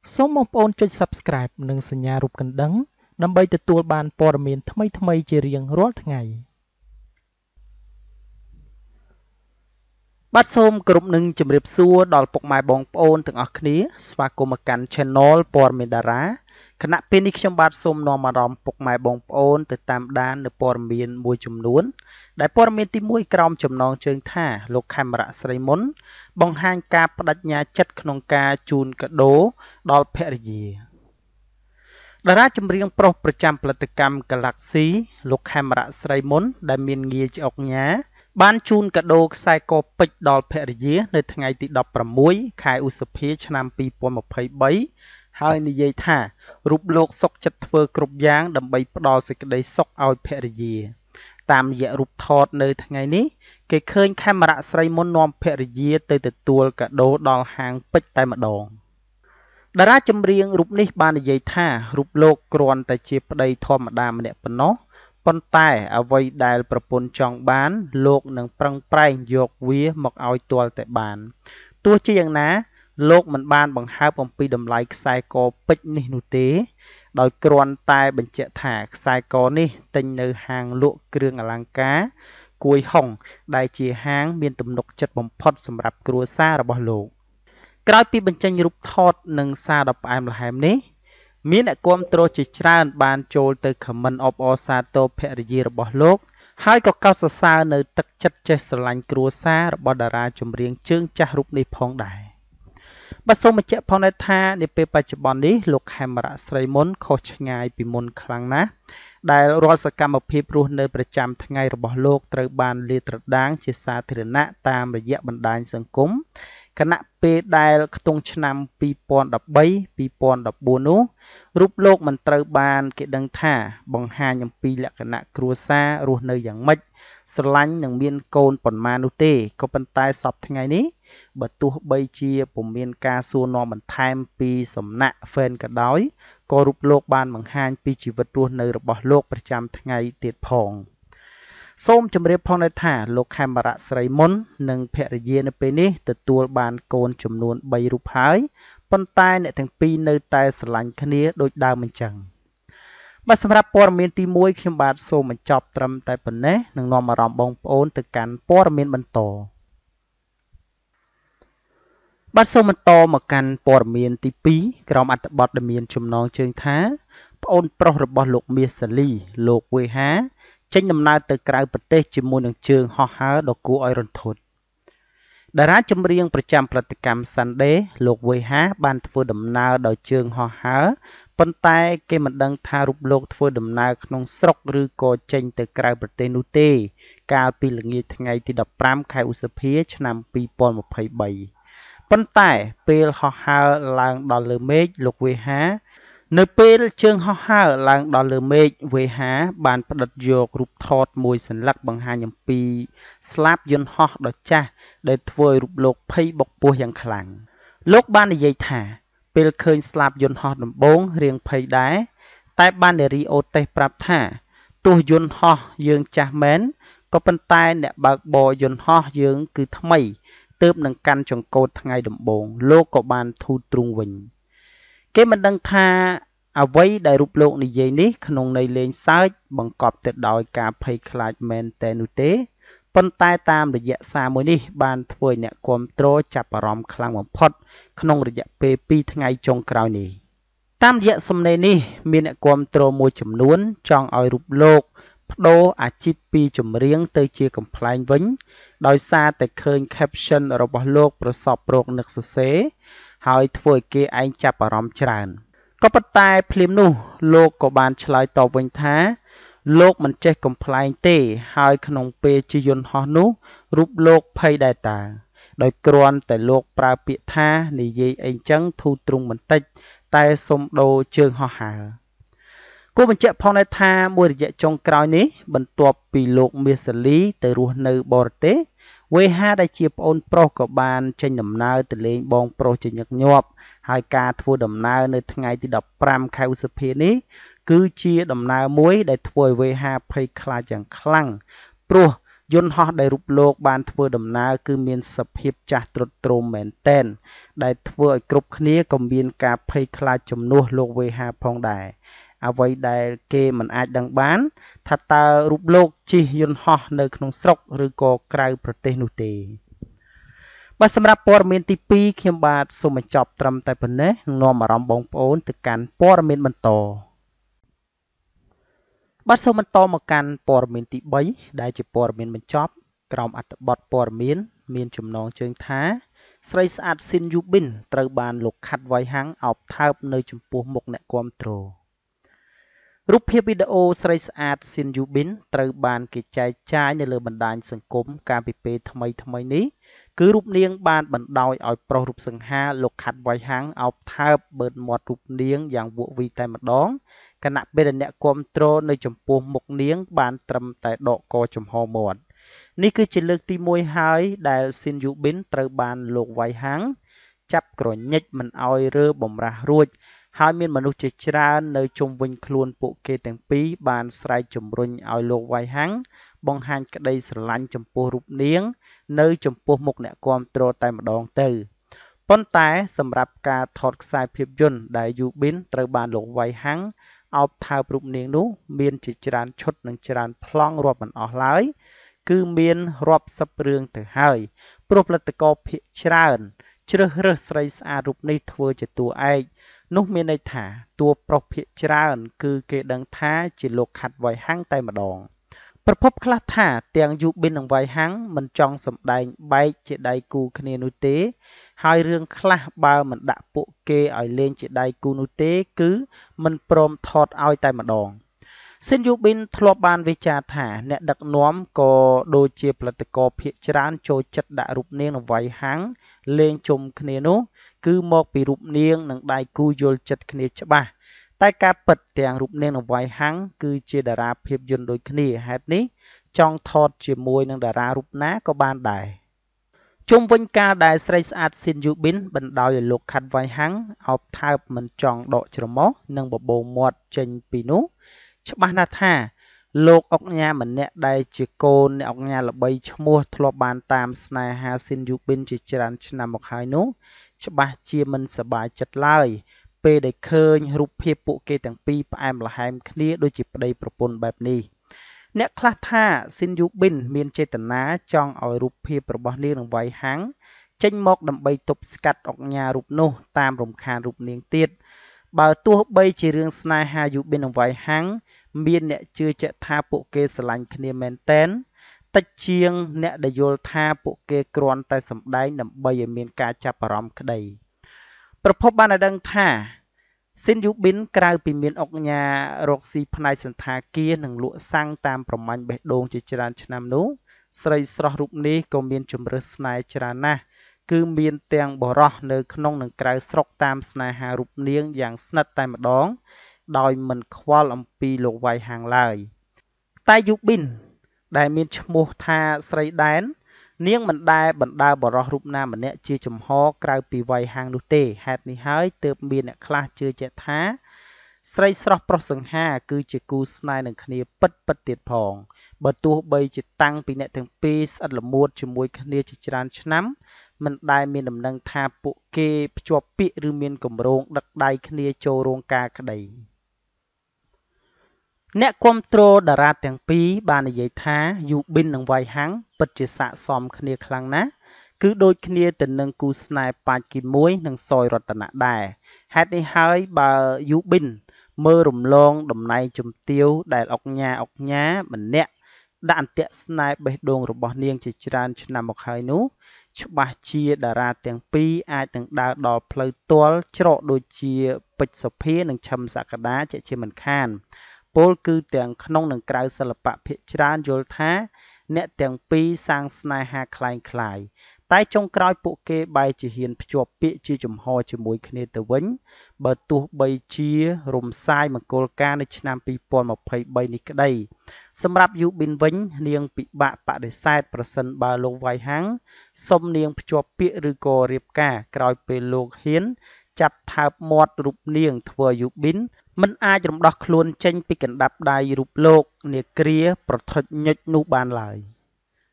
សូមបងប្អូនចុច Subscribe និងសញ្ញារូបកណ្ដឹងដើម្បីទទួលបានព័ត៌មានថ្មីៗជារៀងរាល់ថ្ងៃបាទសូមគោរពនឹងជម្រាបសួរដល់ពុកម៉ែបងប្អូនទាំងអស់គ្នាស្វាគមន៍មកកាន់ Channel ព័ត៌មានតារាគណៈពេលនេះខ្ញុំបាទសូមនាំអារម្មណ៍ពុកម៉ែបងប្អូនទៅតាមដាននៅព័ត៌មានមួយចំនួនដែលព័ត៌មានទី1ក្រោមចំណងជើងថាលោកខេមរៈស្រីមុនបង្ហាញការបដិញ្ញាចិត្តក្នុងការជូនកាដូដល់ភរិយាតារាចម្រៀងប្រុសប្រចាំផលិតកម្ម Galaxy លោកខេមរៈស្រីមុនដែលមានងារជាអុកញ៉ាបានជូនកាដូខ្សែកពេជ្រដល់ភរិយានៅថ្ងៃទី16ខែឧសភាឆ្នាំ2023ហើយនិយាយថារូបលោកសុខចិត្តធ្វើគ្រប់យ៉ាងដើម្បីផ្ដល់សេចក្តីសុខឲ្យភរិយាតាមរយៈរូបថតនៅថ្ងៃនេះគេឃើញខេមរៈស្រីមុននាំភរិយាទៅទទួលកាដូដល់ហាងពេជ្រតែម្ដងតារាចម្រៀងរូបនេះបាននិយាយថារូបលោកគ្រាន់តែជាប្តីធម្មតាម្នាក់ប៉ុណ្ណោះប៉ុន្តែអ្វីដែលប្រពន្ធចង់បានលោកនឹងប្រឹងប្រែងយកវាមកឲ្យទាល់តែបានទោះជាយ៉ាងណាលោកមិនបានបង្ហើបអំពីតម្លៃខ្សែកពេជ្រនេះនោះទេដោយគ្រាន់តែបញ្ជាក់ថាខ្សែកនេះទិញនៅហាងលក់គ្រឿងអលង្ការគួយហុងដែលជាហាងមានទំនុកចិត្តបំផុតសម្រាប់គ្រួសាររបស់លោកក្រោយពីបញ្ចេញរូបថតនិងសារដ៏ផ្អែមល្ហែមនេះមានអ្នកគាំទ្រជាច្រើនបានចូលទៅខមមិនអបអរសាទរភរិយារបស់លោកហើយក៏កោតសរសើរនៅទឹកចិត្តចេះស្រឡាញ់គ្រួសាររបស់តារាចម្រៀងជើងចាស់រូបនេះផងដែរបាទសូមបញ្ជាក់ផងដែរថានាពេលបច្ចុប្បន្ននេះលោកខេមរៈស្រីមុនខុសឆ្ងាយពីមុនខ្លាំងណាស់ដែលរាល់សកម្មភាពរស់នៅប្រចាំថ្ងៃរបស់លោកត្រូវបានលាតត្រដាងជាសាធារណៈតាមរយៈបណ្ដាញសង្គមគណៈពេលដែលខ្ទង់ឆ្នាំ2013-2014នោះរូបលោកមិនត្រូវបានគេដឹងថាបង្ហាញអំពីលក្ខណៈគ្រួសាររស់នៅយ៉ាងម៉េចស្រឡាញ់និងមានកូនប៉ុន្មាននោះទេក៏ប៉ុន្តែសប្តាហ៍ថ្ងៃនេះបើទោះបីជាពុំមានការសួរនាំបន្ថែមពីសំណាក់ fan ក៏ដោយក៏រូបលោកបានបង្ហាញពីជីវិតរស់នៅរបស់លោកប្រចាំថ្ងៃទៀតផងសូមជម្រាបផងដែរថាលោកខេមរៈស្រីមុននិងភរិយានៅពេលនេះទទួលបានកូនចំនួន3រូបហើយប៉ុន្តែអ្នកទាំងពីរនៅតែស្រឡាញ់គ្នាដូចដើមអញ្ចឹងបាទសម្រាប់ព័ត៌មានទី1ខ្ញុំបាទសូមបញ្ចប់ត្រឹមតែប៉ុណ្ណេះនឹងនាំអារម្មណ៍បងប្អូនទៅកាន់ព័ត៌មានបន្តបាទសូមបន្តមកកាន់ព័ត៌មានទី2ក្រោមអត្ថបទដែលមានចំណងជើងថាប្អូនប្រុសរបស់លោកមាសសាលីលោកវេហាចេញដំណើរទៅក្រៅប្រទេសជាមួយនឹងជើងហោះហើរដ៏គួរឲ្យរន្ធត់តារាចម្រៀងប្រចាំផលិតកម្ម Sunday លោកវេហាបានធ្វើដំណើរដោយជើងហោះហើរប៉ុន្តែគេមិនដឹងថារូបលោកធ្វើដំណើរក្នុងស្រុកឬក៏ចេញទៅក្រៅប្រទេសនោះទេកាលពីល្ងាចថ្ងៃទី15ខែឧសភាឆ្នាំ2023ប៉ុន្តែពេលហោះហើរឡើងដល់លើមេឃលោកវេហានៅពេលជើងហោះហើរឡើងដល់លើមេឃវេហាបានផ្ដិតយករូបថតមួយសន្លឹកបង្ហាញអំពីស្លាបយន្តហោះដ៏ចាស់ដែលធ្វើឲ្យរូបលោកភ័យបុកពោះយ៉ាងខ្លាំងលោកបាននិយាយថាពេលឃើញស្លាបយន្តហោះដំបូងរៀងភ័យដែរតែបាននារីអូតេសប្រាប់ថាទោះយន្តហោះយើងចាស់មែនក៏ប៉ុន្តែអ្នកបើកបរយន្តហោះយើងគឺថ្មីទើបនឹងកាន់ចង្កូតថ្ងៃដំបូងលោកក៏បានធូរទ្រូងវិញគេមិនដឹងថាអ្វីដែលរូបលោកនិយាយនេះក្នុងន័យលេងសើចបង្កប់ទៅដោយការភ័យខ្លាចមែនតែនោះទេប៉ុន្តែតាមរយៈសារមួយនេះបានធ្វើឲ្យអ្នកគាំទ្រចាប់អារម្មណ៍ខ្លាំងបំផុតក្នុងរយៈពេល2ថ្ងៃចុងក្រោយនេះតាមរយៈសំណេរនេះមានអ្នកគាំទ្រមួយចំនួនចង់ឲ្យរូបលោកប្ដូរអាជីពពីចម្រៀងទៅជាកំប្លែងវិញដោយសារតែឃើញ caption របស់លោកប្រសពរោគនឹកសរសេរហើយធ្វើឲ្យគេឯងចាប់អារម្មណ៍ច្រើនក៏ប៉ុន្តែភ្លាមនោះលោកក៏បានឆ្លើយតបវិញថាលោកមិនចេះកំប្លែងទេហើយក្នុងពេលជិះយន្តហោះនោះរូបលោកភ័យដែរតាដោយគ្រាន់តែលោកប្រើពាក្យថានិយាយអីចឹងធូរទ្រូងបន្តិចតែសុំដូរជើងហោះហើរគួរបញ្ជាក់ផងដែរថាមួយរយៈចុងក្រោយនេះបន្ទាប់ពីលោកមាសសាលីទៅរស់នៅបរទេសវេហាដែលជាប្អូនប្រុសក៏បានចេញដំណើរទៅលេងបងប្រុសជាញឹកញាប់ហើយការធ្វើដំណើរនៅថ្ងៃទី15ខែឧសភានេះគឺជាដំណើរមួយដែលធ្វើឲ្យវេហាភ័យខ្លាចយ៉ាងខ្លាំងព្រោះយន្តហោះដែលរូបលោកបានធ្វើដំណើរគឺមានសភាពចាស់ទ្រុឌទ្រោមមែនទែនដែលធ្វើឲ្យគ្រប់គ្នាក៏មានការភ័យខ្លាចជំនួសលោកវេហាផងដែរអ្វីដែលគេមិនអាចដឹងបានថាតើរូបលោកជិះយន្តហោះនៅក្នុងស្រុកឬក៏ក្រៅប្រទេសនោះទេបាទសម្រាប់ព័ត៌មានទី2ខ្ញុំបាទសូមបញ្ចប់ត្រឹមតែប៉ុណ្ណេះនាំអារម្មណ៍បងប្អូនទៅកាន់ព័ត៌មានបន្តបាទសូមបន្តមកកាន់ព័ត៌មានទី3ដែលជាព័ត៌មានបញ្ចប់ក្រោមអត្ថបទព័ត៌មានចំណងជើងថាស្រីស្អាតស៊ីនយូប៊ីនត្រូវបានលោកខាត់វ៉ៃហាំងអោបថើបនៅចំពោះមុខអ្នកគាំទ្ររូបភាពវីដេអូស្រីស្អាតស៊ីនយូប៊ីនត្រូវបានគេចែកចាយនៅលើបណ្ដាញសង្គមកាលពីពេលថ្មីនេះគឺរូបនាងបានបណ្ដោយឲ្យប្រុសរូបសង្ហាលោកខាត់វ៉ៃហាំងអោបថើបបឺតមាត់រូបនាងយ៉ាងវក់វីតែម្ដងគណៈពេលអ្នកគាំទ្រនៅចំពោះមុខនាងបានត្រឹមតែដកកចំហមាត់នេះគឺជាលើកទី1ហើយដែលស៊ីនយូប៊ីនត្រូវបានលោកវ៉ៃហាំងចាប់ក្រញិចមិនឲ្យរើបំរាស់រួចហើយមានមនុស្សជាច្រើននៅជុំវិញខ្លួនពួកគេទាំងពីរបានស្រែកជំរុញឲ្យលោកវ៉ៃហាំងបង្ហាញក្តីស្រឡាញ់ចំពោះរូបនាងនៅចំពោះមុខអ្នកគាំទ្រតែម្ដងទៅប៉ុន្តែសម្រាប់ការថតខ្សែភាពយន្តដែលយូប៊ីនត្រូវបានលោកវ៉ៃហាំងអោបថើបរូបនាងនោះមានជាច្រើនឈុតនិងច្រើនប្លង់រាប់មិនអស់ឡើយគឺមានរាប់សិបរឿងទៅហើយព្រោះផលិតករភាគច្រើនជ្រើសរើសស្រីស្អាតរូបនេះធ្វើជាតួឯកនោះមានន័យថាតួប្រុសភាគច្រើនគឺគេដឹងថាជាលោកខាត់វ៉ៃហាំងតែម្ដងប្រភពខ្លះថាទាំងយូប៊ីននិងវ៉ៃហាំងមិនចង់សម្ដែងបែកជាដៃគូគ្នានោះទេហើយរឿងខ្លះបើមិនដាក់ពួកគេឲ្យលេងជាដៃគូនោះទេគឺមិនព្រមថតឲ្យតែម្ដងស៊ីនយូប៊ីនធ្លាប់បានវិចារថាអ្នកដឹកនាំក៏ដូចជាផលិតករភាគច្រើនចូលចិត្តដាក់រូបនាងនិងវ៉ៃហាំងលេងជុំគ្នានោះគឺមកពីរូបនាងនិងដៃគូយល់ចិត្តគ្នាច្បាស់តែការពិតទាំងរូបនាងនិងវ៉ៃហាំងគឺជាតារាភាពយន្តដូចគ្នាហេតុនេះចង់ថតជាមួយនឹងតារារូបណាក៏បានដែរជុំវិញការដែលស្រីស្អាតស៊ីនយូប៊ីនបណ្ដោយឲ្យលោកខាត់វ៉ៃហាំងអោបថើបមិនចង់ដកច្រមុះនិងបបោមាត់ចេញពីនោះច្បាស់ណាស់ថាលោកអុកញ៉ាម្នាក់ដែលជាកូនអ្នកអុកញ៉ាល្បីឈ្មោះធ្លាប់បានតាមស្នេហាស៊ីនយូប៊ីនជាច្រើនឆ្នាំមកហើយនោះច្បាស់ជាមិនសប្បាយចិត្តឡើយពេលដែលឃើញរូបភាពពួកគេទាំងពីរផ្អែមល្ហែមគ្នាដូចជាប្តីប្រពន្ធបែបនេះអ្នកខ្លះថាស៊ីនយូប៊ីនមានចេតនាចង់ឲ្យរូបភាពរបស់នាងនិងវ៉ៃហាំងចេញមកដើម្បីទប់ស្កាត់អុកញ៉ារូបនោះតាមរំខានរូបនាងទៀតបើទោះបីជារឿងស្នេហាយូប៊ីននិងវ៉ៃហាំងមានអ្នកជឿជាក់ថាពួកគេស្រឡាញ់គ្នាមែនទែនតិចជាងអ្នកដែលយល់ថាពួកគេគ្រាន់តែសម្ដែងដើម្បីឲ្យមានការចាប់អារម្មណ៍ក្តីប្រភពបានឲ្យដឹងថាស៊ីនយូប៊ីនក្រៅពីមានអុកញ៉ារកស៊ីផ្នែកសន្តាគារនិងលក់សាំងតាមប្រមាញ់បេះដូងជាច្រើនឆ្នាំនោះស្រីស្រស់រូបនេះក៏មានជម្រើសស្នេហ៍ច្រើនណាស់គឺមានទាំងបរិសុទ្ធនៅក្នុងនិងក្រៅស្រុកតាមស្នេហារូបនាងយ៉ាងស្និទ្ធតែម្ដងដោយមិនខ្វល់អំពីលោកវ៉ៃហាំងឡើយតែយូប៊ីនដែលមានឈ្មោះថាស្រីដែននាងមិនដែលបណ្ដើរបរិសុទ្ធរូបណាម្នាក់ជាចំហក្រៅពីវ៉ៃហាំងនោះទេហេតុនេះហើយទើបមានអ្នកខ្លះជឿជាក់ថាស្រីស្រស់ប្រុសសង្ហាគឺជាគូស្នេហ៍នឹងគ្នាពិតទៀតផងបើទោះបីជាតាំងពីអ្នកទាំងពីរស្អិតល្មួតជាមួយគ្នាជាច្រើនឆ្នាំមិនដែលមានដំណឹងថាពួកគេភ្ជាប់ពាក្យឬមានគម្រោងដឹកដៃគ្នាចូលរោងការក្តីអ្នកគាំទ្រតារាទាំងពីរបាននិយាយថាយូប៊ីននិងវ៉ៃហាំងពិតជាស័ក្តិសមគ្នាខ្លាំងណាស់គឺដូចគ្នាទៅនឹងគូស្នេហ៍ប៉ាច់គីមួយនិងសយរតនៈដែរហេតុនេះហើយបើយូប៊ីនមើលរំលងតំណែងជំទាវដែលអុកញ៉ាម្នាក់ដាក់អន្ទាក់ស្នេហ៍បេះដូងរបស់នាងជាច្រើនឆ្នាំមកហើយនោះច្បាស់ជាតារាទាំងពីរអាចនឹងដើរដល់ផ្លូវទាល់ច្រកដូចជាពេជ្រសុភានិងឈឹមសក្តាជាមិនខានពលគឺទាំងក្នុងនិងក្រៅសិល្បៈភាគច្រើនយល់ថាអ្នកទាំងពីរសាងស្នេហាคล้ายៗតែចុងក្រោយពួកគេបែរជាហ៊ានភ្ជាប់ពាក្យជាចំហជាមួយគ្នាទៅវិញបើទោះបីជារំសាយមង្គលការនៅឆ្នាំ2023នេះក្តីសម្រាប់យូប៊ីនវិញនាងពិបាកបដិសេធប្រសិនបើលោកវ៉ៃហាំងសុំនាងភ្ជាប់ពាក្យឬក៏រៀបការក្រោយពេលលោកហ៊ានចាប់ថើបមាត់រូបនាងធ្វើយូប៊ីនមិនអាចរំដោះខ្លួនចេញពីកណ្ដាប់ដៃរូបលោកនាគ្រាប្រថុចញុចនោះបានឡើយ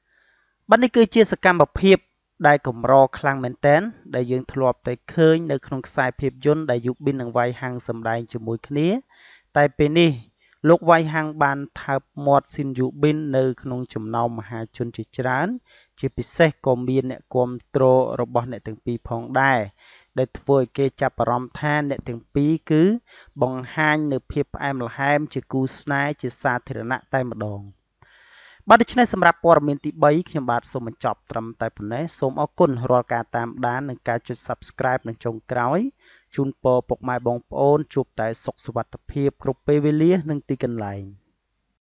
ប័ណ្ណនេះគឺជាសកម្មភាពដែលកម្រខ្លាំងមែនទែនដែលយើងធ្លាប់តែឃើញនៅក្នុងខ្សែភាពយន្តដែលយូប៊ីននិងវ៉ៃហាំងសម្ដែងជាមួយគ្នាតែពេលនេះលោកវ៉ៃហាំងបានថើបមាត់ស៊ីនយូប៊ីននៅក្នុងចំណោមមហាជនជាច្រើនជាពិសេសក៏មានអ្នកគាំទ្ររបស់អ្នកទាំងពីរផងដែរដែលធ្វើឲ្យគេចាប់អារម្មណ៍ថាអ្នកទាំងពីរគឺបង្ហាញនូវភាពផ្អែមល្ហែមជាគូស្នេហ៍ជាសាធារណៈតែម្ដងបាទដូច្នេះសម្រាប់ព័ត៌មានទី3ខ្ញុំបាទសូមបញ្ចប់ត្រឹមតែប៉ុណ្ណេះសូមអរគុណរាល់ការតាមដាននិងការចុច Subscribe នៅចុងក្រោយជូនពរពុកម៉ែបងប្អូនជួបតែសុខសុវត្ថិភាពគ្រប់ពេលវេលានិងទីកន្លែង